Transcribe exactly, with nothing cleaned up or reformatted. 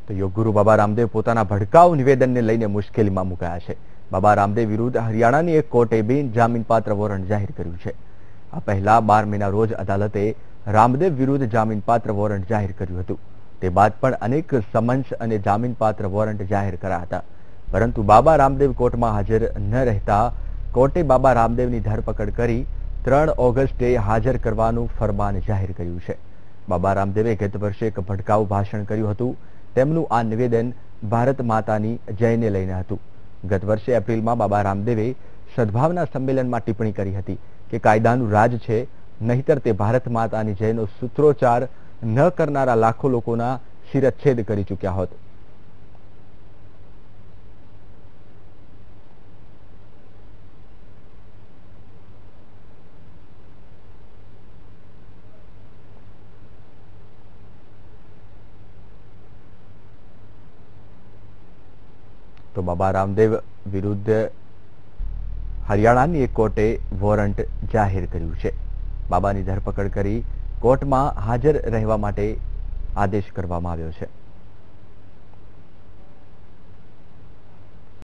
તો યોગગુરુ બાબા રામદેવ પોતાના ભડકાઉ નિવેદનને લઈને મુશ્કેલીમાં મુકાયા છે. બાબા રામદેવ વિરુદ્ધ હરિયાણાની એક કોર્ટે બિન જામીનપાત્ર વોરંટ જાહેર કર્યું છે. આ પહેલા બાર મેના રોજ અદાલતે રામદેવ વિરુદ્ધ જામીનપાત્ર વોરંટ જાહેર કર્યું હતું. તે બાદ પણ અનેક સમન્સ અને જામીનપાત્ર વોરંટ જાહેર કર્યા હતા, પરંતુ બાબા રામદેવ કોર્ટમાં હાજર ન રહેતા કોર્ટે બાબા રામદેવની ધરપકડ કરી ત્રણ ઓગસ્ટે હાજર કરવાનું ફરમાન જાહેર કર્યું છે. બાબા રામદેવે ગત વર્ષે એક ભડકાઉ ભાષણ કર્યું હતું. તેમનું આ નિવેદન ભારત માતાની જયને લઈને હતું. ગત વર્ષે એપ્રિલમાં બાબા રામદેવે સદભાવના સંમેલનમાં ટિપ્પણી કરી હતી કે કાયદાનું રાજ છે, નહીતર તે ભારત માતાની જયનો સૂત્રોચ્ચાર ન કરનારા લાખો લોકોના શિરચ્છેદ કરી ચૂક્યા હોત. તો બાબા રામદેવ વિરુદ્ધ હરિયાણાની એક કોર્ટે વોરંટ જાહેર કર્યું છે. બાબાની ધરપકડ કરી કોર્ટમાં હાજર રહેવા માટે આદેશ કરવામાં આવ્યો છે.